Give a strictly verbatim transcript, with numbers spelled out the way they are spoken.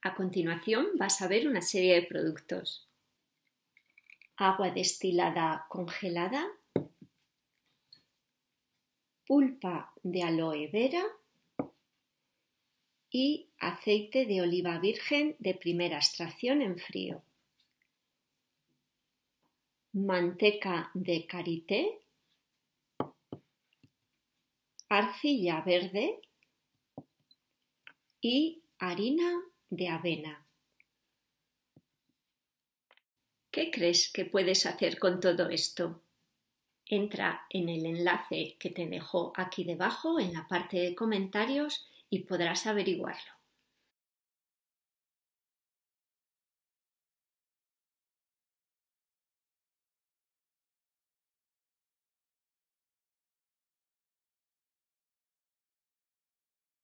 A continuación vas a ver una serie de productos: agua destilada congelada, pulpa de aloe vera y aceite de oliva virgen de primera extracción en frío, manteca de karité, arcilla verde y harina de avena. ¿Qué crees que puedes hacer con todo esto? Entra en el enlace que te dejo aquí debajo en la parte de comentarios y podrás averiguarlo.